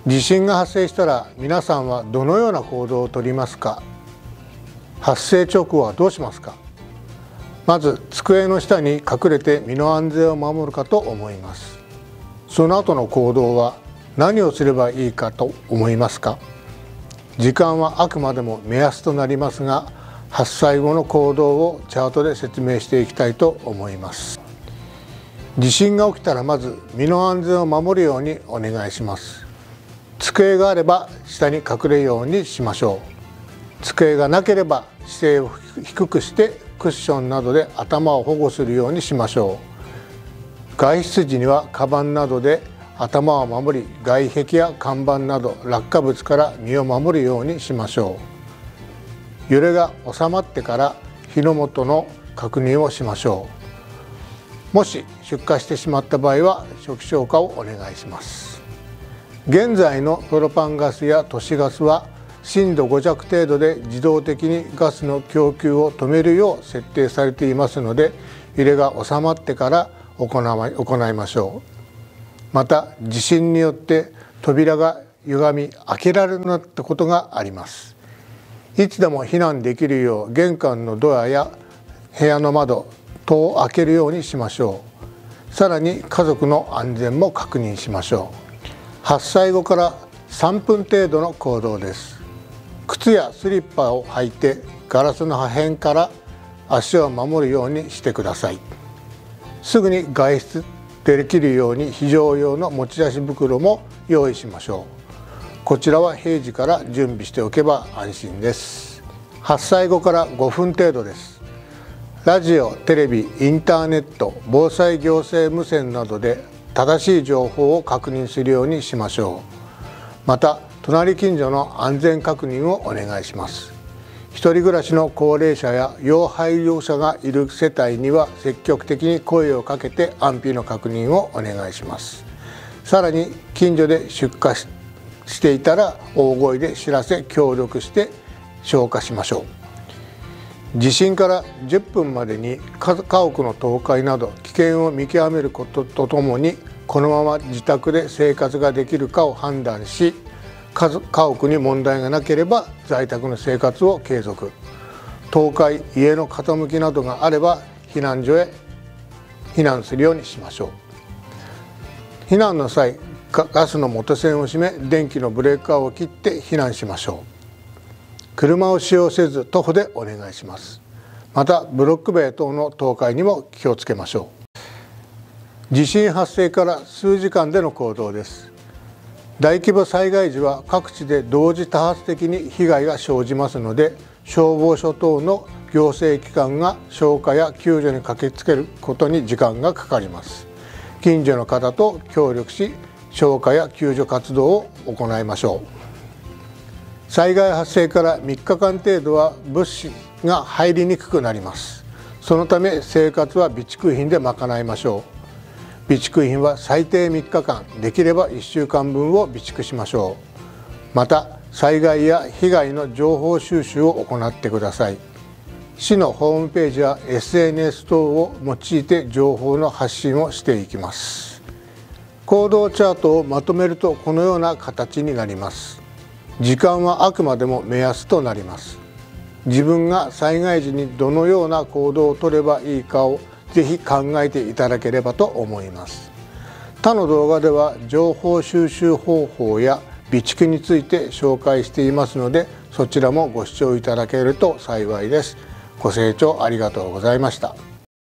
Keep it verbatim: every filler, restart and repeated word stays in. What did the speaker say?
地震が発生したら皆さんはどのような行動をとりますか？発生直後はどうしますか？まず机の下に隠れて身の安全を守るかと思います。その後の行動は何をすればいいかと思いますか？時間はあくまでも目安となりますが、発災後の行動をチャートで説明していきたいと思います。地震が起きたらまず身の安全を守るようにお願いします。机があれば下に隠れるようにしましょう。机がなければ姿勢を低くしてクッションなどで頭を保護するようにしましょう。外出時にはカバンなどで頭を守り、外壁や看板など落下物から身を守るようにしましょう。揺れが収まってから火の元の確認をしましょう。もし出火してしまった場合は初期消火をお願いします。現在のプロパンガスや都市ガスは震度ご弱程度で自動的にガスの供給を止めるよう設定されていますので、揺れが収まってから行いましょう。また地震によって扉が歪み開けられなくなったことがあります。いつでも避難できるよう玄関のドアや部屋の窓等を開けるようにしましょう。さらに家族の安全も確認しましょう。発災後からさんぷん程度の行動です。靴やスリッパを履いてガラスの破片から足を守るようにしてください。すぐに外出できるように非常用の持ち出し袋も用意しましょう。こちらは平時から準備しておけば安心です。発災後からごふん程度です。ラジオ、テレビ、インターネット、防災行政無線などで正しい情報を確認するようにしましょう。また隣近所の安全確認をお願いします。一人暮らしの高齢者や要配慮者がいる世帯には積極的に声をかけて安否の確認をお願いします。さらに近所で出火していたら大声で知らせ協力して消火しましょう。地震からじゅっぷんまでに家屋の倒壊など危険を見極めることとともに、このまま自宅で生活ができるかを判断し、家屋に問題がなければ在宅の生活を継続。倒壊、家の傾きなどがあれば避難所へ避難するようにしましょう。避難の際、ガスの元栓を閉め、電気のブレーカーを切って避難しましょう。車を使用せず徒歩でお願いします。またブロック塀等の倒壊にも気をつけましょう。地震発生から数時間での行動です。大規模災害時は各地で同時多発的に被害が生じますので、消防署等の行政機関が消火や救助に駆けつけることに時間がかかります。近所の方と協力し、消火や救助活動を行いましょう。災害発生からみっかかん程度は物資が入りにくくなります。そのため生活は備蓄品で賄いましょう。備蓄品は最低みっかかん、できればいっしゅうかんぶんを備蓄しましょう。また災害や被害の情報収集を行ってください。市のホームページや エスエヌエス 等を用いて情報の発信をしていきます。行動チャートをまとめるとこのような形になります。時間はあくまでも目安となります。自分が災害時にどのような行動をとればいいかをぜひ考えていただければと思います。他の動画では情報収集方法や備蓄について紹介していますので、そちらもご視聴いただけると幸いです。ご清聴ありがとうございました。